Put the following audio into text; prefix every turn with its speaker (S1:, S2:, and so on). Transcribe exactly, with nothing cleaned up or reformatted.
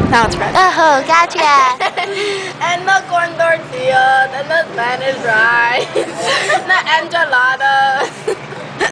S1: Now it's fresh.
S2: Oh, gotcha.
S1: And the corn tortillas, and the Spanish rice, the enchilada.